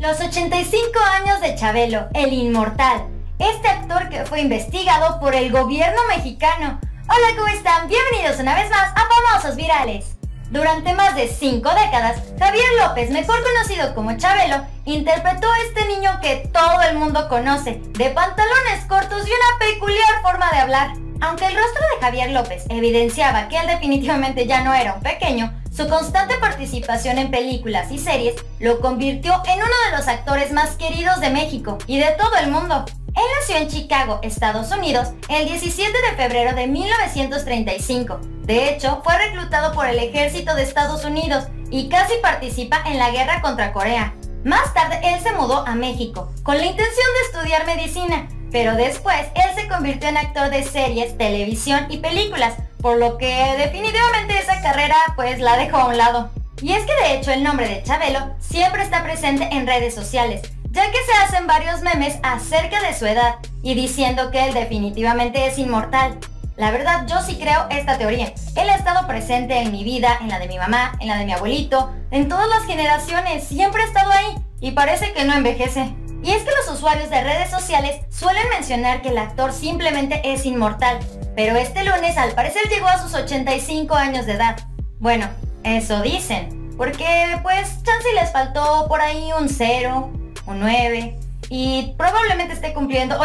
Los 85 años de Chabelo, el inmortal. Este actor que fue investigado por el gobierno mexicano. Hola, ¿cómo están? Bienvenidos una vez más a Famosos Virales. Durante más de 5 décadas, Javier López, mejor conocido como Chabelo, interpretó a este niño que todo el mundo conoce, de pantalones cortos y una peculiar forma de hablar. Aunque el rostro de Javier López evidenciaba que él definitivamente ya no era un pequeño, su constante participación en películas y series lo convirtió en uno de los actores más queridos de México y de todo el mundo. Él nació en Chicago, Estados Unidos, el 17 de febrero de 1935. De hecho, fue reclutado por el ejército de Estados Unidos y casi participa en la guerra contra Corea. Más tarde, él se mudó a México con la intención de estudiar medicina, pero después él se convirtió en actor de series, televisión y películas, por lo que definitivamente esa carrera pues la dejó a un lado. Y es que de hecho el nombre de Chabelo siempre está presente en redes sociales, ya que se hacen varios memes acerca de su edad y diciendo que él definitivamente es inmortal. La verdad, yo sí creo esta teoría. Él ha estado presente en mi vida, en la de mi mamá, en la de mi abuelito, en todas las generaciones, siempre ha estado ahí y parece que no envejece. Y es que los usuarios de redes sociales suelen mencionar que el actor simplemente es inmortal, pero este lunes al parecer llegó a sus 85 años de edad. Bueno, eso dicen, porque pues chance les faltó por ahí un 0, un 9 y probablemente esté cumpliendo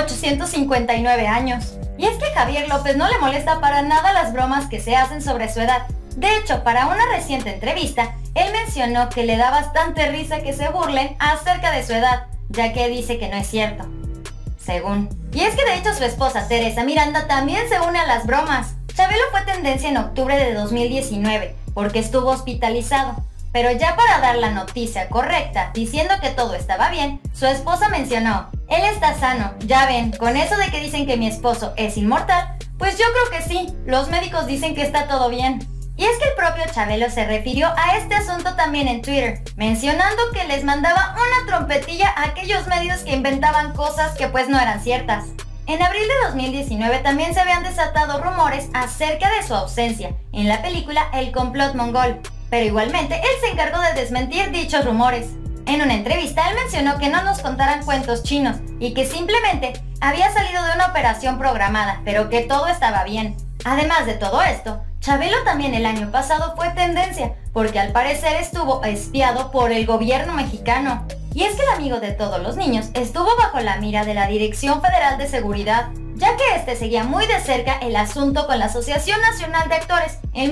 859 años. Y es que a Javier López no le molesta para nada las bromas que se hacen sobre su edad. De hecho, para una reciente entrevista, él mencionó que le da bastante risa que se burlen acerca de su edad, ya que dice que no es cierto, según. Y es que de hecho su esposa Teresa Miranda también se une a las bromas. Chabelo fue tendencia en octubre de 2019 porque estuvo hospitalizado, pero ya para dar la noticia correcta diciendo que todo estaba bien, su esposa mencionó: él está sano, ya ven, con eso de que dicen que mi esposo es inmortal, pues yo creo que sí, los médicos dicen que está todo bien. Y es que el propio Chabelo se refirió a este asunto también en Twitter, mencionando que les mandaba una trompetilla a aquellos medios que inventaban cosas que pues no eran ciertas. En abril de 2019 también se habían desatado rumores acerca de su ausencia en la película El Complot Mongol, pero igualmente él se encargó de desmentir dichos rumores. En una entrevista él mencionó que no nos contaran cuentos chinos y que simplemente había salido de una operación programada, pero que todo estaba bien. Además de todo esto, Chabelo también el año pasado fue tendencia, porque al parecer estuvo espiado por el gobierno mexicano. Y es que el amigo de todos los niños estuvo bajo la mira de la Dirección Federal de Seguridad, ya que este seguía muy de cerca el asunto con la Asociación Nacional de Actores en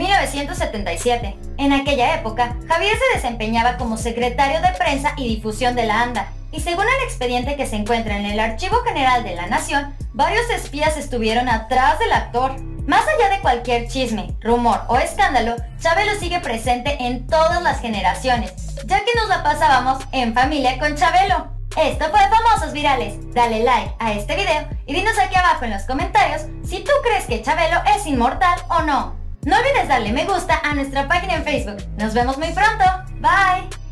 1977. En aquella época, Javier se desempeñaba como secretario de prensa y difusión de la ANDA, y según el expediente que se encuentra en el Archivo General de la Nación, varios espías estuvieron atrás del actor. Más allá de cualquier chisme, rumor o escándalo, Chabelo sigue presente en todas las generaciones, ya que nos la pasábamos en familia con Chabelo. Esto fue Famosos Virales. Dale like a este video y dinos aquí abajo en los comentarios si tú crees que Chabelo es inmortal o no. No olvides darle me gusta a nuestra página en Facebook. Nos vemos muy pronto. Bye.